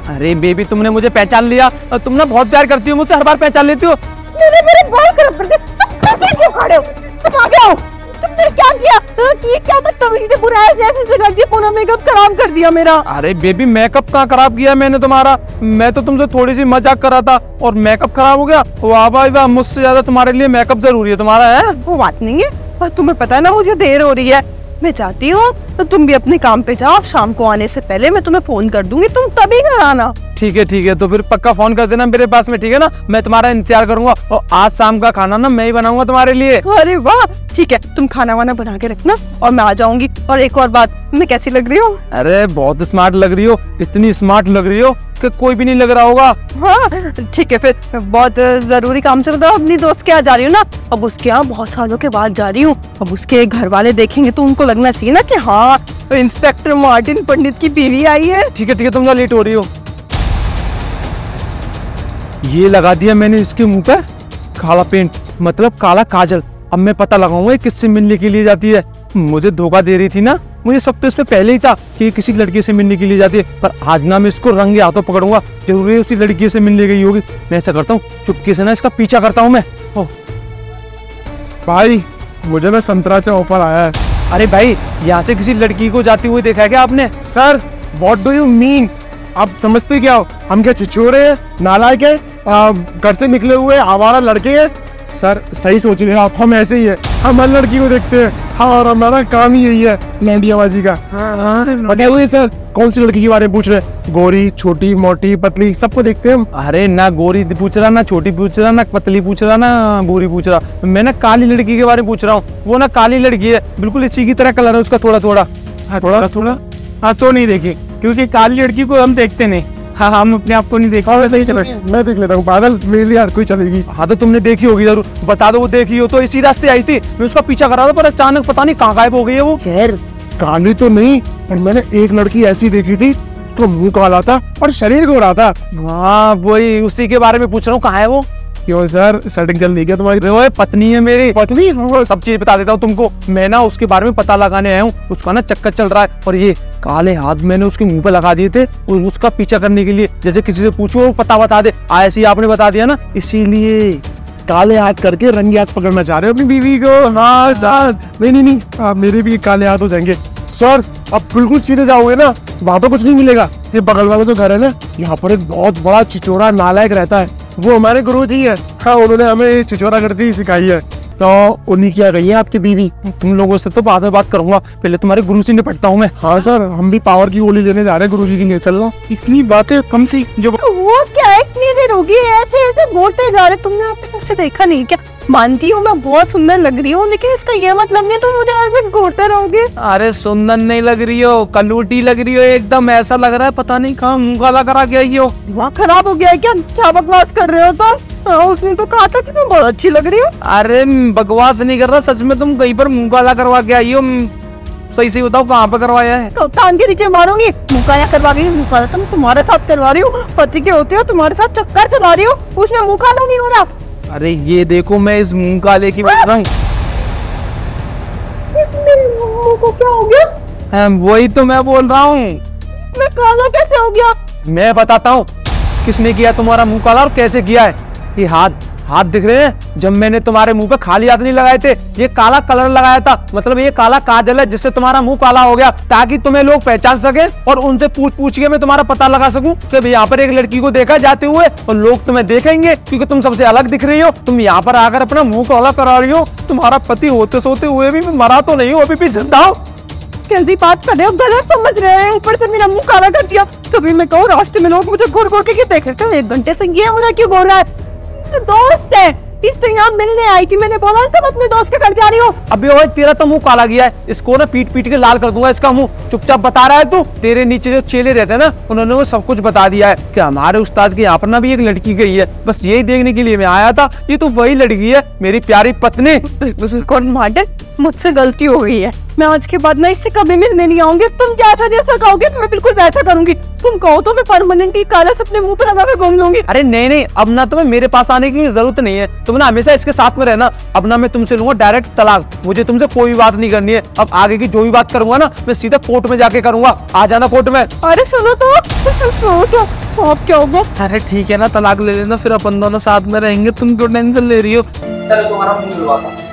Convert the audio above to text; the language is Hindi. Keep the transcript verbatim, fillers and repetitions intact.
अरे बेबी, तुमने मुझे पहचान लिया। तुम ना बहुत प्यार करती हो मुझसे, हर बार पहचान लेती हो। मेरे मेरे बाल खराब कर दिए। तुम पीछे क्यों खड़े हो? तुम आगे आओ। तुमने क्या किया? ये क्या बदतमीजी से बुरा है, जैसे से लड़की पूरा मेकअप खराब कर दिया मेरा। अरे बेबी, मेकअप कहाँ खराब किया मैंने तुम्हारा? मैं तो तुमसे थोड़ी सी मजाक कर रहा था और मेकअप खराब हो गया। वाह भाई वाह, मुझसे ज्यादा तुम्हारे लिए मेकअप जरूरी है तुम्हारा। है वो बात नहीं है, और तुम्हें पता है ना मुझे देर हो रही है। मैं चाहती हूँ तो तुम भी अपने काम पे जाओ। शाम को आने से पहले मैं तुम्हें फोन कर दूंगी, तुम तभी घर आना। ठीक है ठीक है, तो फिर पक्का फोन कर देना मेरे पास में, ठीक है ना? मैं तुम्हारा इंतजार करूंगा और आज शाम का खाना ना मैं ही बनाऊंगा तुम्हारे लिए। अरे वाह, ठीक है, तुम खाना वाना बना के रखना और मैं आ जाऊंगी। और एक और बात, मैं कैसी लग रही हूँ? अरे बहुत स्मार्ट लग रही हो, इतनी स्मार्ट लग रही हो कि कोई भी नहीं लग रहा होगा। हाँ ठीक है, फिर बहुत जरूरी काम से बताओ, अपनी दोस्त के यहाँ जा रही हूँ ना। अब उसके यहाँ बहुत सालों के बाद जा रही हूँ। अब उसके घर वाले देखेंगे तो उनको लगना चाहिए ना कि हाँ, इंस्पेक्टर मार्टिन पंडित की बीवी आई है। ठीक है ठीक है, तुम लेट हो रही हो। ये लगा दिया मैंने इसके मुंह पे काला पेंट, मतलब काला काजल। अब मैं पता लगाऊंगा किससे मिलने के लिए जाती है। मुझे धोखा दे रही थी ना, मुझे सब तो इस पे पहले ही था कि ये किसी लड़की से मिलने के लिए जाती है। पर आज ना मैं इसको रंगे हाथों पकड़ूंगा, जरूरी उसी लड़की से मिलने गई होगी। मैं ऐसा करता हूँ, चुपके से ना इसका पीछा करता हूँ मैं। ओ भाई, मुझे ना संतरा से ऑफर आया है। अरे भाई, यहाँ से किसी लड़की को जाती हुई देखा है क्या आपने? Sir, what do you mean? आप समझते क्या हो? हम क्या छिछोरे हैं, नालायक है, घर से निकले हुए आवारा लड़के हैं? सर सही सोच रहे हैं आप, हम ऐसे ही है, हम हर लड़की को देखते हैं। हाँ, और हमारा काम ही यही है, लैंडियाबाजी का। बताइए हुए सर, कौन सी लड़की के बारे में पूछ रहे हैं? गोरी, छोटी, मोटी, पतली, सबको देखते हैं हम। अरे ना गोरी पूछ रहा, ना छोटी पूछ रहा, ना पतली पूछ रहा, ना गोरी पूछ रहा। मैं ना काली लड़की के बारे में पूछ रहा हूँ। वो ना काली लड़की है, बिल्कुल इसी की तरह कलर है उसका, थोड़ा थोड़ा। हाँ, थोड़ा थोड़ा। हाँ तो नहीं देखी, क्योंकि काली लड़की को हम देखते नहीं। हाँ, हम अपने आप को नहीं देखते। हाँ, वैसे ही चलो, मैं देख लेता हूँ। बादल, मेरे लिए हर कोई चलेगी। हाँ तो तुमने देखी होगी जरूर, बता दो। वो देखी हो तो इसी रास्ते आई थी, मैं उसका पीछा कर रहा था, पर अचानक पता नहीं कहाँ गायब हो गई है वो। सर, काली तो नहीं, पर मैंने एक लड़की ऐसी देखी थी तो मुंह काला था और शरीर गोरा था। हाँ वही, उसी के बारे में पूछ रहा हूँ, कहाँ है वो? क्यों सर, सेटिंग चल रही है तुम्हारी? वो पत्नी है मेरी। पत्नी? वो सब चीज बता देता हूँ तुमको। मैं ना उसके बारे में पता लगाने आया हूँ, उसका ना चक्कर चल रहा है। और ये काले हाथ मैंने उसके मुंह पे लगा दिए थे और उसका पीछा करने के लिए, जैसे किसी से पूछो वो पता बता दे, ऐसे ही आपने बता दिया ना, इसीलिए काले हाथ करके रंगे हाथ पकड़ना चाह रहे हो अपनी बीवी को? हाँ सर, नहीं नहीं नहीं, आप मेरे भी काले हाथ हो जाएंगे। सर, अब बिल्कुल सीधे जाओगे ना, वहाँ पे कुछ नहीं मिलेगा। ये बगल वाला जो घर है ना, यहाँ पर एक बहुत बड़ा छिछोरा नालायक रहता है, वो हमारे गुरुजी है। हाँ, उन्होंने हमें छिछोरा करती सिखाई है। तो उन्हीं क्या गई है आपकी बीवी? तुम लोगों से तो बाद में बात करूंगा, पहले तुम्हारे गुरु से निपटता हूँ मैं। हाँ सर, हम भी पावर की गोली लेने जा रहे हैं गुरुजी के लिए। चल लो, इतनी बातें कम थी जो। वो क्या है, इतनी देर होगी ऐसे ऐसे गोटे जा रहे, तुमने अब तक मुझसे देखा नहीं क्या? मानती हूँ मैं बहुत सुंदर लग रही हूँ, लेकिन इसका ये मतलब नहीं तुम मुझे ऐसे गोटे रहोगे। अरे सुंदर नहीं लग रही हो, कलूटी लग रही हो एकदम। ऐसा लग रहा है पता नहीं कहाँ मुँह काला करा के आई हो। दिमाग खराब हो गया है क्या? क्या बकवास कर रहे हो तुम? हाँ, उसने तो कहा था कि तुम बहुत अच्छी लग रही हो। अरे बकवास नहीं कर रहा, सच में तुम कहीं पर मुँह काला करवा के आई हो। सही से बताओ कहाँ पे करवाया है? तो कान के नीचे मारूंगी। मुँह काला करवा रही हूँ, मुँह काला तुम तुम्हारे साथ करवा रही हूँ। पति के होते हो, तुम्हारे साथ चक्कर चला रही हूँ, उसमें मुँह काला नहीं हो रहा। अरे ये देखो, मैं इस मुँह काले की बात कर रहा हूँ। मेरे मुँह को क्या हो गया? वही तो मैं बोल रहा हूँ। मैं काला कैसे हो गया? मैं बताता हूँ किसने किया तुम्हारा मुंह काला और कैसे किया है। ये हाथ हाथ दिख रहे हैं, जब मैंने तुम्हारे मुंह पे खाली हाथ नहीं लगाए थे, ये काला कलर लगाया था। मतलब ये काला काजल है जिससे तुम्हारा मुंह काला हो गया, ताकि तुम्हें लोग पहचान सके और उनसे पूछ पूछ के मैं तुम्हारा पता लगा सकूं कि भाई यहाँ पर एक लड़की को देखा जाते हुए, और लोग तुम्हें देखेंगे क्योंकि तुम सबसे अलग दिख रही हो। तुम यहाँ पर आकर अपना मुंह काला करा रही हो। तुम्हारा पति होते सोते हुए भी मरा तो नहीं हो, अभी भी जिंदा हो। जल्दी बात कर रहे हो, गलत समझ रहे हैं। ऊपर से मेरा मुंह काला कर दिया। कभी मैं कहूँ रास्ते में लोग मुझे घूर घूर के देख रहे थे, एक घंटे से ये मुझे क्यों घूर रहा है? तो दोस्त है, इससे यहाँ मिलने आई थी। मैंने बोला तुम अपने दोस्त के घर जा रही हो। अबे ओए, तेरा तो मुंह काला गया है, इसको ना पीट पीट के लाल कर दूंगा इसका मुंह। चुपचाप बता रहा है तू। तेरे नीचे जो चेले रहते हैं ना, उन्होंने वो सब कुछ बता दिया है कि हमारे उस्ताद के यहाँ पर ना भी एक लड़की गई है। बस यही देखने के लिए मैं आया था। ये तो वही लड़की है, मेरी प्यारी पत्नी। कौन मार्टिन, मुझसे गलती हो गई है। मैं आज के बाद ना इससे कभी मिलने नहीं आऊंगी। तुम जैसा जैसा कहोगे मैं बिल्कुल वैसा करूंगी। तुम कहो तो मैं परमानेंटली काला अपने मुंह पे लगा के घूम लूंगी। अरे नहीं नहीं, अब ना तुम्हें मेरे पास आने की जरूरत नहीं है, तुम ना हमेशा इसके साथ में रहना। अब ना मैं तुमसे लूंगा डायरेक्ट तलाक, मुझे तुमसे कोई बात नहीं करनी है। अब आगे की जो भी बात करूंगा ना मैं सीधा कोर्ट में जाके करूंगा, आ जाना कोर्ट में। अरे सुनो तो, सुनो सुनो तो, आप क्या होगा? अरे ठीक है ना, तलाक ले लेना, फिर अपन दोनों साथ में रहेंगे, तुम क्यों टेंशन ले रही हो? चलो तुम्हारा मुंह धुलवाता।